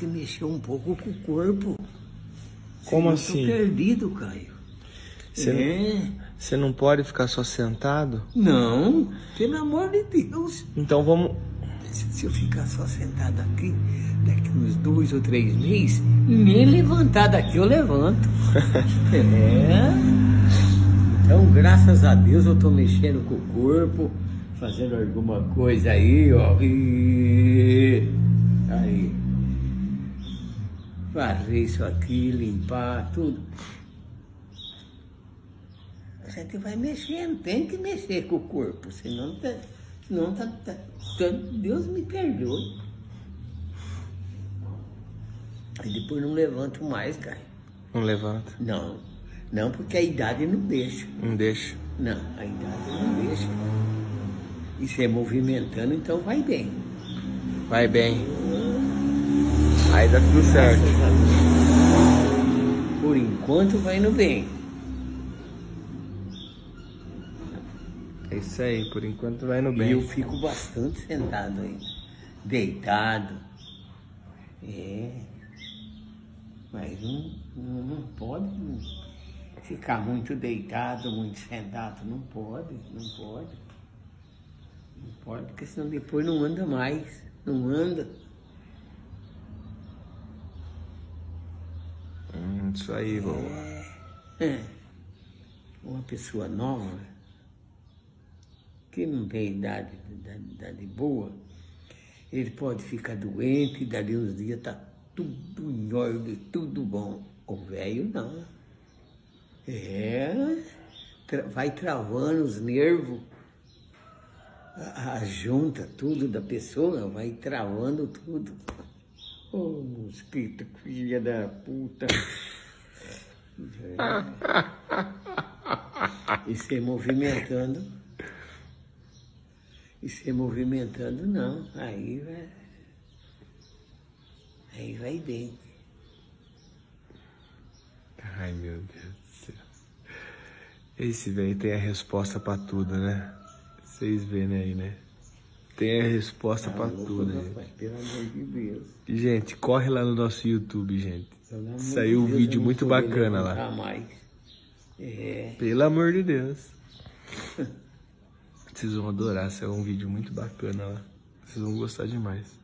que mexer um pouco com o corpo. Como Eu assim? tô perdido, Caio. Você não pode ficar só sentado? Não, pelo amor de Deus. Então vamos... Se eu ficar só sentado aqui, daqui uns 2 ou 3 meses, nem levantar daqui eu levanto. Então, graças a Deus, eu tô mexendo com o corpo, fazendo alguma coisa aí, ó. Aí. Varrer isso aqui, limpar, tudo. A gente vai mexendo, tem que mexer com o corpo, senão Deus me perdoe. Aí depois não levanto mais, cara. Não levanta. Não, porque a idade não deixa. Não deixa. Não, a idade não deixa. E se movimentando, então vai bem. Vai bem. Aí dá tudo certo. Por enquanto vai indo bem. É isso aí, por enquanto vai indo bem. E eu fico bastante sentado ainda. Deitado. Mas não pode ficar muito deitado, muito sentado. Não pode. Não pode, porque senão depois não anda mais. Não anda. Isso aí, vovô. Uma pessoa nova, que não tem idade boa, ele pode ficar doente e dali uns dias tá tudo em ordem, tudo bom. O velho não. Vai travando os nervos, a junta, tudo da pessoa, vai travando tudo. Ô, mosquito, filha da puta. E se movimentando. Não. Aí vai bem. Ai, meu Deus do céu. Esse velho tem a resposta pra tudo, né? Vocês vendo aí, né? Tem a resposta pra tudo, rapaz, pelo amor de Deus. Gente, corre lá no nosso YouTube, gente. Saiu um vídeo muito bacana lá. Mais. Pelo amor de Deus. Vocês vão adorar, saiu um vídeo muito bacana lá. Vocês vão gostar demais.